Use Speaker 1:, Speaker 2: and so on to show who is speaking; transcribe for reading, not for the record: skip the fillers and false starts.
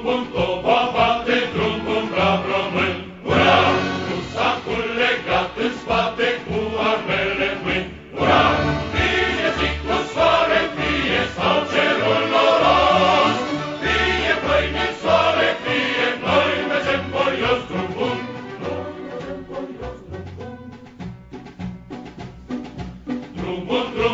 Speaker 1: bun, toba bate, drum bun, brav român. Ura! Cu sacul legat în spate, cu armele în mâini. Ura! Fie zi cu soare, fie sau cerul noros, fie pâine în soare, fie noi mergem voios, drum bun. Noi mergem voios, drum bun. Drum bun, drum